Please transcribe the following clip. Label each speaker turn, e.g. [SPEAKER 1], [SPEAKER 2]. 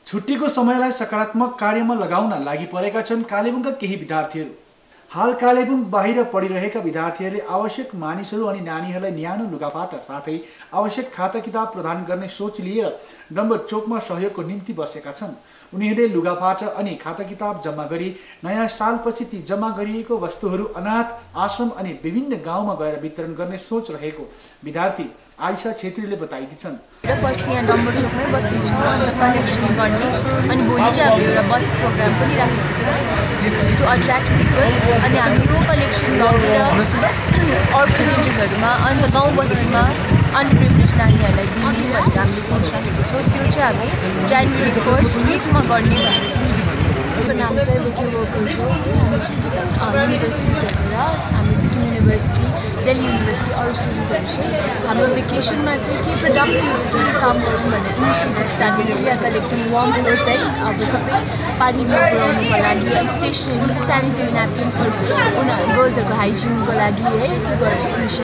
[SPEAKER 1] छुट्टीको समयलाई सकारात्मक कार्यमा लगाउन लागि परेका छन् कालेबुङका केही विद्यार्थीहरू। हाल कालेबुङ बाहिर पढिरहेका विद्यार्थीहरूले आवश्यक मानिसहरू अनि नानीहरूलाई न्यानो लुगाफाटा साथै आवश्यक खाता किताब प्रदान गर्ने सोच लिएर डम्बर चोकमा सहयोगको निम्ति बसेका छन्। उनीहरूले लुगाफाटा अनि खाता किताब जम्मा गरी नयाँ सालपछि ती जम्मा गरिएको वस्तुहरू अनाथ आश्रम अनि विभिन्न गाउँमा गएर वितरण गर्ने सोच रहेको विद्यार्थी आइशा छेत्रीले बताएकी छन्।
[SPEAKER 2] पर्सि यहाँ डम्बर चोकमै बस्नेछौँ अन्त कलेक्सन गर्ने अनि भोलि चाहिँ हामीले एउटा बस प्रोग्राम पनि राखेको छ टु अट्र्याक्ट पिपल अनि हामी यो कलेक्सन लगेर अर्फनेजेसहरूमा अन्त गाउँ बस्तीमा अनप्रिभिलेज नानीहरूलाई दिने भनेर हामीले सोचिराखेको छौँ। त्यो चाहिँ हामी जनवरी 1st विकमा गर्ने भनेर सोचेको छौँ। मेरो नाम चाहिँ विकी वर्कर्स हो। हामी चाहिँ डिफ्रेन्ट युनिभर्सिटिजहरूबाट हामी सिक्किम युनिभर्सिटी दिल्ली युनिभर्सिटी अरू स्टुडेन्ट्सहरू चाहिँ हाम्रो भेकेसनमा चाहिँ के प्रोडक्टिभ केही काम गरौँ भनेर इनिसिएटिभ स्टार्ट गरेको। या कलेक्टिङ वार्म क्लोथ्स है अब सबै पार्टीमा पुऱ्याउनुको लागि स्टेसनरी स्यानिटरी न्यापकिन्स गर्ल्सहरूको हाइजिनको लागि है त्यो गर्ने